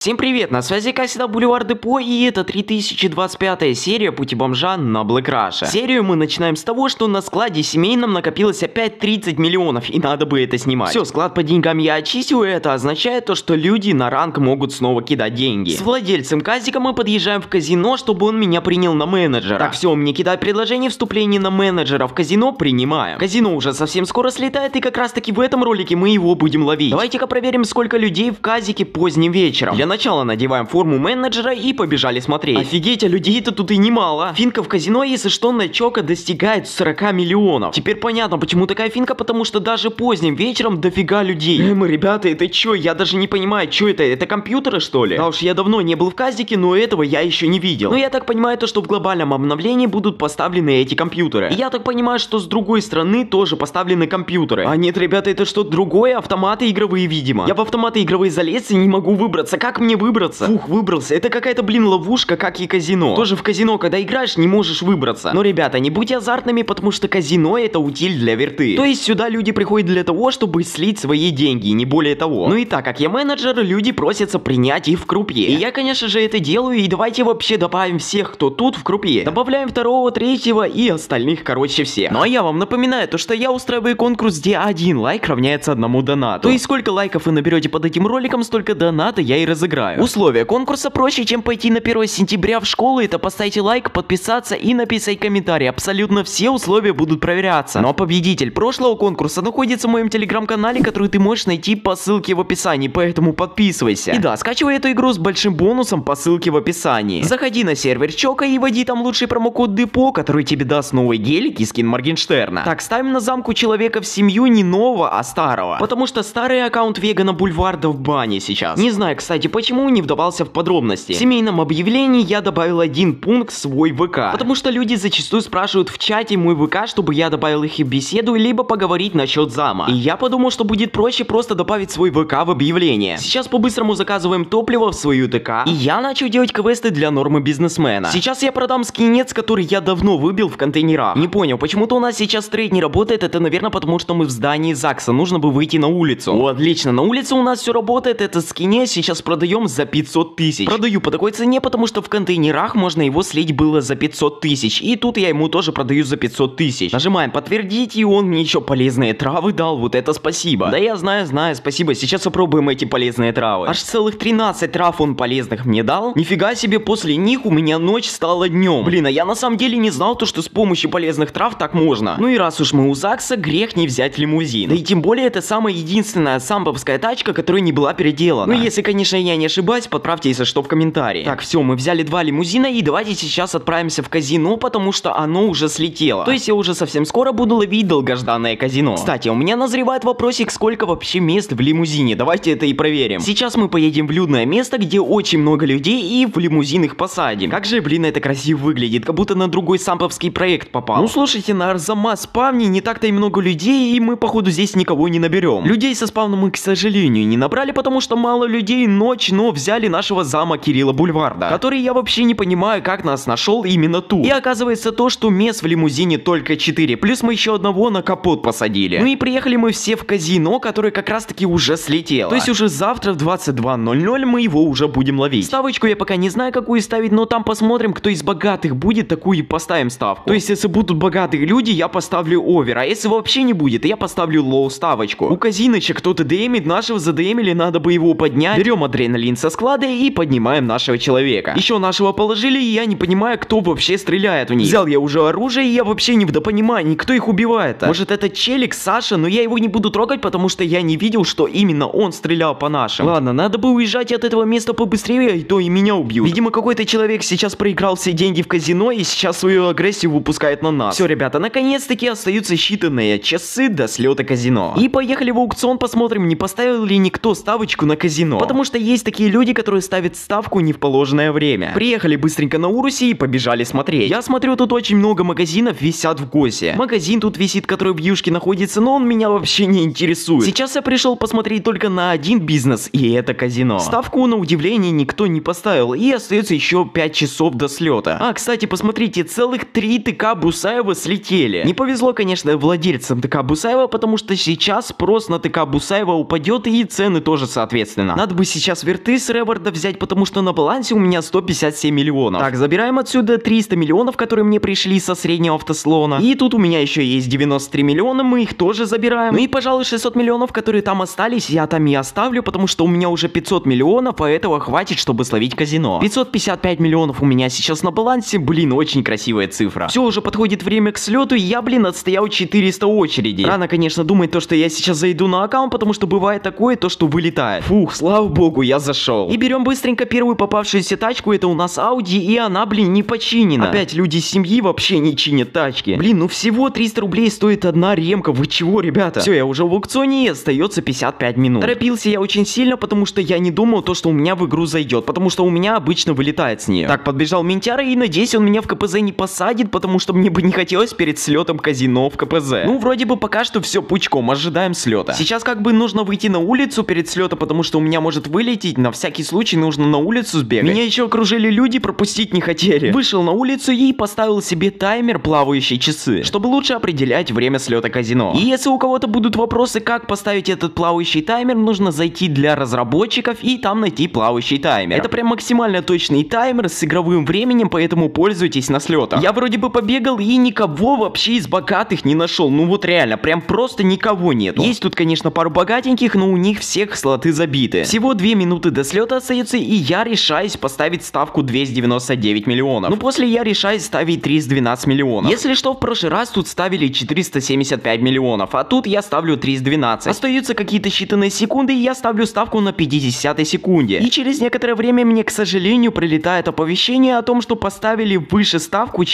Всем привет, на связи как всегда Бульвар Депо, и это 3025 серия Пути Бомжа на Black Rush. Серию мы начинаем с того, что на складе семейном накопилось опять 30 миллионов, и надо бы это снимать. Все, склад по деньгам я очистил, и это означает то, что люди на ранг могут снова кидать деньги. С владельцем казика мы подъезжаем в казино, чтобы он меня принял на менеджера. Так, все, мне кидают предложение вступления на менеджера в казино, принимаем. Казино уже совсем скоро слетает, и как раз таки в этом ролике мы его будем ловить. Давайте-ка проверим, сколько людей в казике поздним вечером. Для начала надеваем форму менеджера и побежали смотреть. Офигеть, а людей-то тут и немало. Финка в казино, если что, начока достигает 40 миллионов. Теперь понятно, почему такая финка, потому что даже поздним вечером дофига людей. Ребята, это чё? Я даже не понимаю, чё это? Это компьютеры, что ли? Да уж, я давно не был в казике, но этого я еще не видел. Но я так понимаю, то, что в глобальном обновлении будут поставлены эти компьютеры. И я так понимаю, что с другой стороны тоже поставлены компьютеры. А нет, ребята, это что-то другое? Автоматы игровые, видимо. Я в автоматы игровые залез и не могу выбраться. Как мне выбраться? Фух, выбрался. Это какая-то, блин, ловушка, как и казино. Тоже в казино, когда играешь, не можешь выбраться. Но, ребята, не будьте азартными, потому что казино это утиль для верты. То есть сюда люди приходят для того, чтобы слить свои деньги, не более того. Ну и так как я менеджер, люди просятся принять их в крупье. И я, конечно же, это делаю, и давайте вообще добавим всех, кто тут в крупье. Добавляем второго, третьего и остальных, короче, всех. Ну а я вам напоминаю, то, что я устраиваю конкурс, где 1 лайк равняется 1 донату. То есть сколько лайков вы наберете под этим роликом, столько доната я и разыграю. Условия конкурса проще, чем пойти на 1 сентября в школу. Это поставьте лайк, подписаться и написать комментарий. Абсолютно все условия будут проверяться. Но победитель прошлого конкурса находится в моем телеграм-канале, который ты можешь найти по ссылке в описании, поэтому подписывайся. И да, скачивай эту игру с большим бонусом по ссылке в описании. Заходи на сервер Чока и вводи там лучший промокод Депо, который тебе даст новый гелик и скин Моргенштерна. Так, ставим на замку человека в семью не нового, а старого. Потому что старый аккаунт Вегана Бульварда в бане сейчас. Не знаю, кстати, почему не вдавался в подробности. В семейном объявлении я добавил 1 пункт в свой ВК. Потому что люди зачастую спрашивают в чате мой ВК, чтобы я добавил их в беседу, либо поговорить насчет зама. И я подумал, что будет проще просто добавить свой ВК в объявление. Сейчас по-быстрому заказываем топливо в свою ТК. И я начал делать квесты для нормы бизнесмена. Сейчас я продам скинец, который я давно выбил в контейнерах. Не понял, почему-то у нас сейчас трейд не работает. Это, наверное, потому что мы в здании ЗАГСа. Нужно бы выйти на улицу. О, отлично, на улице у нас все работает. Этот скинец сейчас продаем за 500 тысяч. Продаю по такой цене, потому что в контейнерах можно его слить было за 500 тысяч. И тут я ему тоже продаю за 500 тысяч. Нажимаем подтвердить, и он мне еще полезные травы дал. Вот это спасибо. Да я знаю, спасибо. Сейчас попробуем эти полезные травы. Аж целых 13 трав он полезных мне дал. Нифига себе, после них у меня ночь стала днем. Блин, а я на самом деле не знал то, что с помощью полезных трав так можно. Ну и раз уж мы у ЗАГСа, грех не взять лимузин. Да и тем более это самая единственная самбовская тачка, которая не была переделана. Ну если, конечно, я не ошибаюсь, подправьте, если что, в комментарии. Так, все, мы взяли 2 лимузина, и давайте сейчас отправимся в казино, потому что оно уже слетело. То есть я уже совсем скоро буду ловить долгожданное казино. Кстати, у меня назревает вопросик, сколько вообще мест в лимузине. Давайте это и проверим. Сейчас мы поедем в людное место, где очень много людей, и в лимузин их посадим. Как же, блин, это красиво выглядит, как будто на другой самповский проект попал. Ну слушайте, на Арзамас спавне не так-то и много людей, и мы походу здесь никого не наберем. Людей со спавном мы, к сожалению, не набрали, потому что мало людей, ночь, но взяли нашего зама Кирилла Бульварда, который я вообще не понимаю, как нас нашел именно тут. И оказывается то, что мест в лимузине только 4, плюс мы еще одного на капот посадили. Ну и приехали мы все в казино, которое как раз таки уже слетело. То есть уже завтра в 22:00 мы его уже будем ловить. Ставочку я пока не знаю, какую ставить, но там посмотрим, кто из богатых будет, такую и поставим ставку. То есть если будут богатые люди, я поставлю овер, а если вообще не будет, я поставлю лоу ставочку. У казиночек кто-то демит, нашего задемили, надо бы его поднять. Берем адреналин со склада и поднимаем нашего человека. Еще нашего положили, и я не понимаю, кто вообще стреляет в них. Взял я уже оружие, и я вообще не в допонимании, кто их убивает-то. Может это челик, Саша, но я его не буду трогать, потому что я не видел, что именно он стрелял по нашим. Ладно, надо бы уезжать от этого места побыстрее, и то и меня убьют. Видимо, какой-то человек сейчас проиграл все деньги в казино, и сейчас свою агрессию выпускает на нас. Все, ребята, наконец-таки остаются считанные часы до слета казино. И поехали в аукцион, посмотрим, не поставил ли никто ставочку на казино. Потому что есть такие люди, которые ставят ставку не в положенное время. Приехали быстренько на Урусе и побежали смотреть. Я смотрю, тут очень много магазинов висят в ГОСе. Магазин тут висит, который в Юшке находится, но он меня вообще не интересует. Сейчас я пришел посмотреть только на один бизнес, и это казино. Ставку, на удивление, никто не поставил, и остается еще 5 часов до слета. А, кстати, посмотрите, целых 3 ТК Бусаева слетели. Не повезло, конечно, владельцам ТК Бусаева, потому что сейчас спрос на ТК Бусаева упадет, и цены тоже соответственно. Надо бы сейчас вернуть скрты с реварда взять, потому что на балансе у меня 157 миллионов. Так, забираем отсюда 300 миллионов, которые мне пришли со среднего автослона. И тут у меня еще есть 93 миллиона, мы их тоже забираем. Ну и, пожалуй, 600 миллионов, которые там остались, я там и оставлю, потому что у меня уже 500 миллионов, а этого хватит, чтобы словить казино. 555 миллионов у меня сейчас на балансе, блин, очень красивая цифра. Все, уже подходит время к слету, и я, блин, отстоял 400 очередей. Рано, конечно, думать то, что я сейчас зайду на аккаунт, потому что бывает такое, то, что вылетает. Фух, слава богу, я зашел. И берем быстренько первую попавшуюся тачку, это у нас Audi, и она, блин, не починена. Опять люди из семьи вообще не чинят тачки. Блин, ну всего 300 рублей стоит одна ремка, вы чего, ребята? Все, я уже в аукционе, и остается 55 минут. Торопился я очень сильно, потому что я не думал то, что у меня в игру зайдет, потому что у меня обычно вылетает с нее. Так, подбежал ментяра, и надеюсь, он меня в КПЗ не посадит, потому что мне бы не хотелось перед слетом казино в КПЗ. Ну, вроде бы пока что все пучком, ожидаем слета. Сейчас как бы нужно выйти на улицу перед слетом, потому что у меня может вылететь, на всякий случай нужно на улицу сбегать. Меня еще окружили люди, пропустить не хотели. Вышел на улицу и поставил себе таймер, плавающие часы, чтобы лучше определять время слета казино. И если у кого-то будут вопросы, как поставить этот плавающий таймер, нужно зайти для разработчиков и там найти плавающий таймер. Это прям максимально точный таймер с игровым временем, поэтому пользуйтесь на слетах. Я вроде бы побегал и никого вообще из богатых не нашел. Ну вот реально, прям просто никого нету. Есть тут, конечно, пару богатеньких, но у них всех слоты забиты. Всего 2 минуты до слета остается, и я решаюсь поставить ставку 299 миллионов. Ну после я решаюсь ставить 312 миллионов. Если что, в прошлый раз тут ставили 475 миллионов, а тут я ставлю 312. Остаются какие-то считанные секунды, и я ставлю ставку на 50 секунде. И через некоторое время мне, к сожалению, прилетает оповещение о том, что поставили выше ставку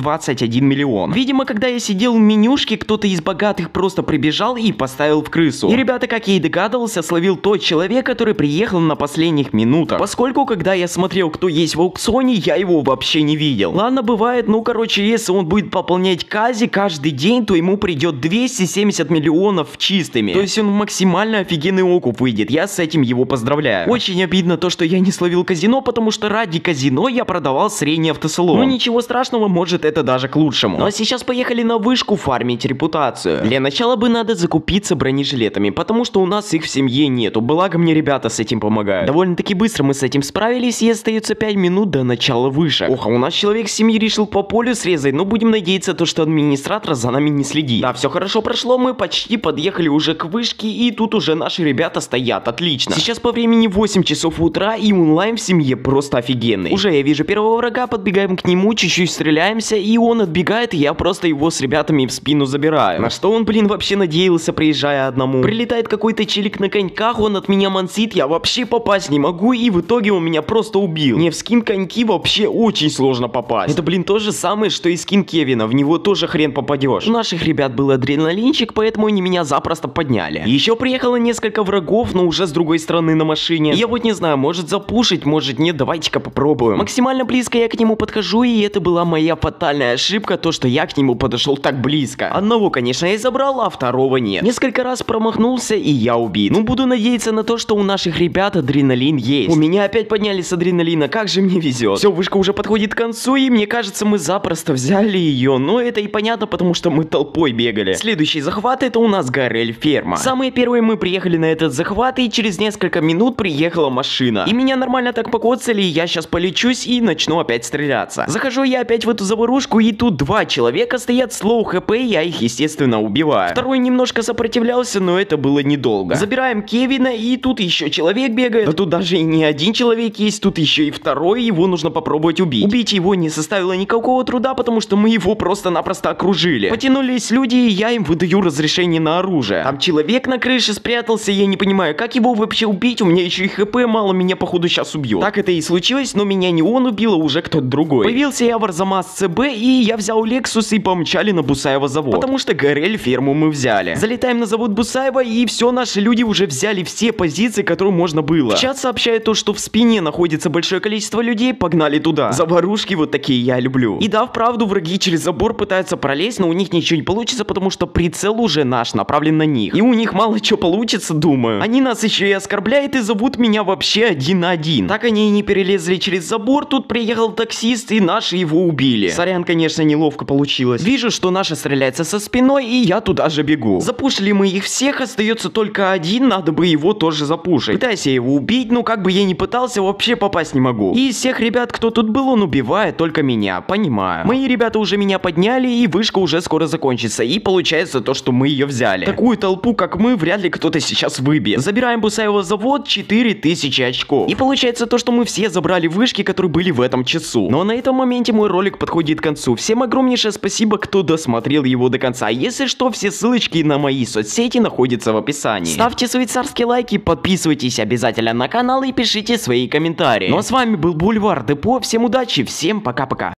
421 миллион. Видимо, когда я сидел в менюшке, кто-то из богатых просто прибежал и поставил в крысу. И, ребята, как я и догадывался, словил тот человек, который приехал на последних минутах. Поскольку, когда я смотрел, кто есть в аукционе, я его вообще не видел. Ладно, бывает, ну, короче, если он будет пополнять кази каждый день, то ему придет 270 миллионов чистыми. То есть он максимально офигенный окуп выйдет. Я с этим его поздравляю. Очень обидно то, что я не словил казино, потому что ради казино я продавал средний автосалон. Но ничего страшного, может это даже к лучшему. Ну а сейчас поехали на вышку фармить репутацию. Для начала бы надо закупиться бронежилетами, потому что у нас их в семье нету. Благо мне ребята с этим помогают. Довольно-таки быстро мы с этим справились, и остается 5 минут до начала вышек. Ох, а у нас человек с семьи решил по полю срезать, но будем надеяться, то, что администратор за нами не следит. Да, все хорошо прошло, мы почти подъехали уже к вышке, и тут уже наши ребята стоят. Отлично. Сейчас по времени 8 часов утра, и онлайн в семье просто офигенный. Уже я вижу первого врага, подбегаем к нему, чуть-чуть стреляемся, и он отбегает, и я просто его с ребятами в спину забираю. На что он, блин, вообще надеялся, приезжая одному. Прилетает какой-то челик на коньках, он от меня мансит, я вообще попасть не могу, и в итоге он меня просто убил. Мне в скин коньки вообще очень сложно попасть. Это, блин, то же самое, что и скин Кевина, в него тоже хрен попадешь. У наших ребят был адреналинчик, поэтому они меня запросто подняли. Еще приехало несколько врагов, но уже с другой стороны на машине. Я вот не знаю, может запушить, может нет, давайте-ка попробуем. Максимально близко я к нему подхожу, и это была моя фатальная ошибка, то, что я к нему подошел так близко. Одного, конечно, я забрал, а второго нет. Несколько раз промахнулся, и я убит. Ну, буду надеяться на то, что у наших ребят адреналин есть. У меня опять подняли с адреналина, как же мне везет. Все, вышка уже подходит к концу, и мне кажется, мы запросто взяли ее. Но это и понятно, потому что мы толпой бегали. Следующий захват — это у нас Горель Ферма. Самые первые мы приехали на этот захват, и через несколько минут приехала машина. И меня нормально так покоцали, и я сейчас полечусь и начну опять стреляться. Захожу я опять в эту заварушку, и тут 2 человека стоят с лоу хп, я их, естественно, убиваю. Второй немножко сопротивлялся, но это было недолго. Забираем Кевина, и тут еще человек бегает. Да тут даже и не один человек есть, тут еще и второй, его нужно попробовать убить. Убить его не составило никакого труда, потому что мы его просто-напросто окружили. Потянулись люди, и я им выдаю разрешение на оружие. Там человек на крыше спрятался, я не понимаю, как его вообще убить, у меня еще и хп мало, меня походу сейчас убьет. Так это и случилось, но меня не он убил, а уже кто-то другой. Появился я в Арзамас ЦБ, и я взял Лексус и помчали на Бусаева завод. Потому что Горель Ферму мы взяли. Залетаем на завод Бусаева, и все, наши люди уже взяли все позиции, которые можно было. В чат сообщает то, что в спине находится большое количество людей, погнали туда. Заварушки вот такие я люблю. И да, вправду враги через забор пытаются пролезть, но у них ничего не получится, потому что прицел уже наш направлен на них. И у них мало что получится, думаю. Они нас еще и оскорбляют и зовут меня вообще 1 на 1. Так они и не перелезли через забор, тут приехал таксист, и наши его убили. Сорян, конечно, неловко получилось. Вижу, что наша стреляется со спиной, и я туда же бегу. Запушили мы их всех, остается только один, надо бы его тоже запушить. Пытаюсь я его его убить, но как бы я ни пытался, вообще попасть не могу. И из всех ребят, кто тут был, он убивает только меня, понимаю. Мои ребята уже меня подняли, и вышка уже скоро закончится. И получается то, что мы ее взяли. Такую толпу, как мы, вряд ли кто-то сейчас выбьет. Забираем Бусаева завод, 4000 очков. И получается то, что мы все забрали вышки, которые были в этом часу. Но на этом моменте мой ролик подходит к концу. Всем огромнейшее спасибо, кто досмотрел его до конца. Если что, все ссылочки на мои соцсети находятся в описании. Ставьте свои царские лайки, подписывайтесь обязательно на канал и пишите свои комментарии. Ну а с вами был Бульвар Депо. Всем удачи, всем пока-пока.